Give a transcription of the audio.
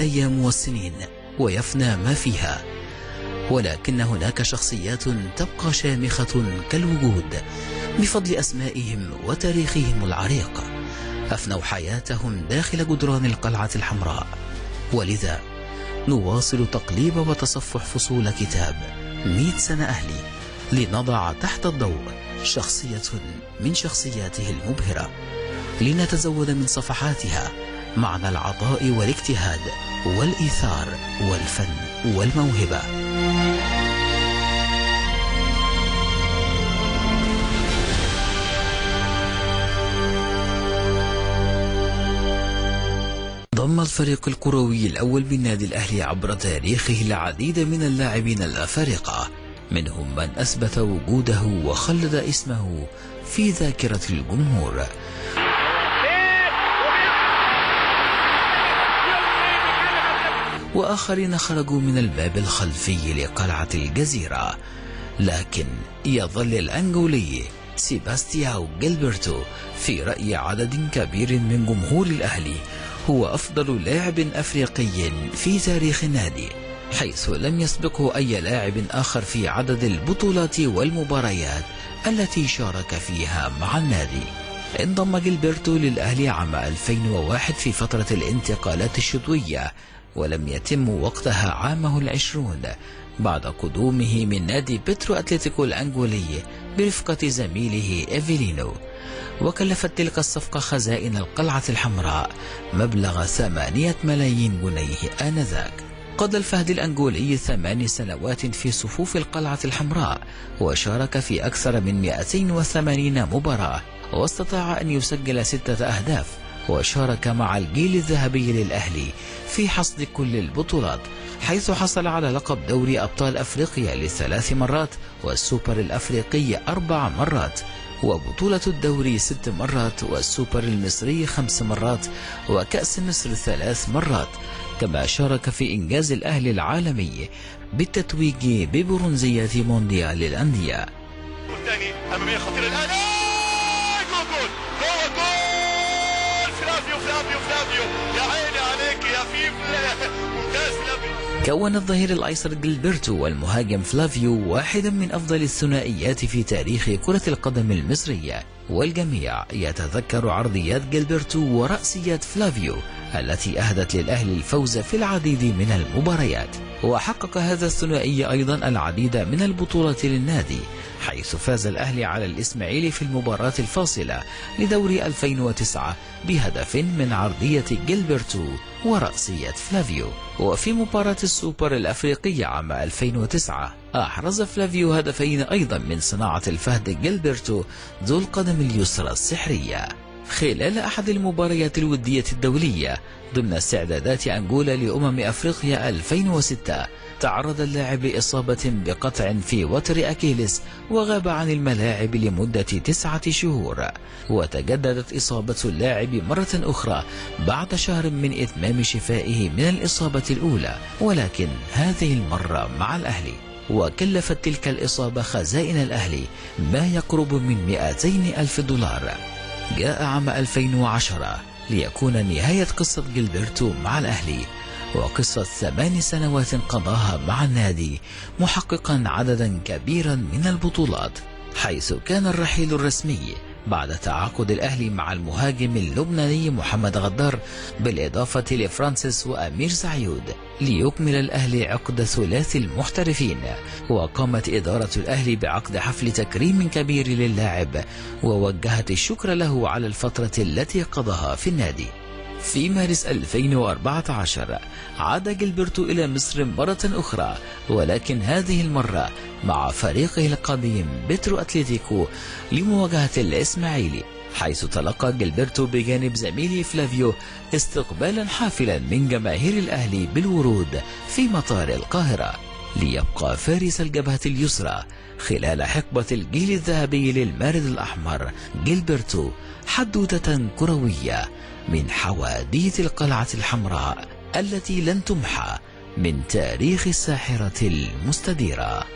الأيام والسنين ويفنى ما فيها، ولكن هناك شخصيات تبقى شامخة كالوجود بفضل أسمائهم وتاريخهم العريق، أفنوا حياتهم داخل جدران القلعة الحمراء. ولذا نواصل تقليب وتصفح فصول كتاب 100 سنة أهلي لنضع تحت الضوء شخصية من شخصياته المبهرة، لنتزود من صفحاتها معنى العطاء والاجتهاد والإيثار والفن والموهبة. ضم الفريق الكروي الأول بالنادي الأهلي عبر تاريخه العديد من اللاعبين الأفارقة، منهم من أثبت وجوده وخلد اسمه في ذاكرة الجمهور، وآخرين خرجوا من الباب الخلفي لقلعة الجزيرة. لكن يظل الأنجولي سيباستياو جيلبرتو في رأي عدد كبير من جمهور الأهلي هو أفضل لاعب أفريقي في تاريخ النادي، حيث لم يسبقه أي لاعب آخر في عدد البطولات والمباريات التي شارك فيها مع النادي. انضم جيلبرتو للأهلي عام 2001 في فترة الانتقالات الشتوية، ولم يتم وقتها عامه 20 بعد قدومه من نادي بيترو أتلتيكو الأنجولي برفقة زميله إيفيلينو، وكلفت تلك الصفقة خزائن القلعة الحمراء مبلغ 8 ملايين جنيه آنذاك. قضى الفهد الأنجولي 8 سنوات في صفوف القلعة الحمراء، وشارك في أكثر من 280 مباراة، واستطاع أن يسجل 6 أهداف، وشارك مع الجيل الذهبي للأهلي في حصد كل البطولات، حيث حصل على لقب دوري أبطال أفريقيا ل3 مرات، والسوبر الأفريقي 4 مرات، وبطولة الدوري 6 مرات، والسوبر المصري 5 مرات، وكأس مصر 3 مرات. كما شارك في إنجاز الأهلي العالمي بالتتويج ببرونزية مونديال الأندية. والثاني أمامية خطيرة الآن، جول فلافيو يا عيني عليك يا فيف، ممتاز فلافيو. كون الظهير الأيسر جيلبرتو والمهاجم فلافيو واحدا من أفضل الثنائيات في تاريخ كرة القدم المصرية، والجميع يتذكر عرضيات جيلبرتو ورأسيات فلافيو التي أهدت للأهلي الفوز في العديد من المباريات. وحقق هذا الثنائي أيضا العديد من البطولات للنادي، حيث فاز الأهلي على الإسماعيلي في المباراة الفاصلة لدوري 2009 بهدف من عرضية جيلبرتو ورأسية فلافيو. وفي مباراة السوبر الأفريقي عام 2009 أحرز فلافيو هدفين أيضا من صناعة الفهد جيلبرتو ذو القدم اليسرى السحرية. خلال أحد المباريات الودية الدولية ضمن استعدادات أنجولا لأمم أفريقيا 2006 تعرض اللاعب لإصابة بقطع في وتر أكيليس، وغاب عن الملاعب لمدة 9 شهور، وتجددت إصابة اللاعب مرة أخرى بعد شهر من إتمام شفائه من الإصابة الأولى، ولكن هذه المرة مع الأهلي. وكلفت تلك الإصابة خزائن الأهلي ما يقرب من 200,000 دولار. جاء عام 2010 ليكون نهاية قصة جيلبرتو مع الأهلي، وقصة 8 سنوات قضاها مع النادي، محققا عددا كبيرا من البطولات، حيث كان الرحيل الرسمي بعد تعاقد الأهلي مع المهاجم اللبناني محمد غدار، بالإضافة لفرانسيس وأمير سعيود، ليكمل الأهلي عقد ثلاثي المحترفين. وقامت إدارة الأهلي بعقد حفل تكريم كبير للاعب، ووجهت الشكر له على الفترة التي قضاها في النادي. في مارس 2014 عاد جيلبرتو إلى مصر مرة أخرى، ولكن هذه المرة مع فريقه القديم بيترو أتلتيكو لمواجهة الإسماعيلي، حيث تلقى جيلبرتو بجانب زميله فلافيو استقبالا حافلا من جماهير الأهلي بالورود في مطار القاهرة، ليبقى فارس الجبهة اليسرى خلال حقبة الجيل الذهبي للمارد الأحمر جيلبرتو حدوتة كروية من حواديت القلعة الحمراء التي لن تمحى من تاريخ الساحرة المستديرة.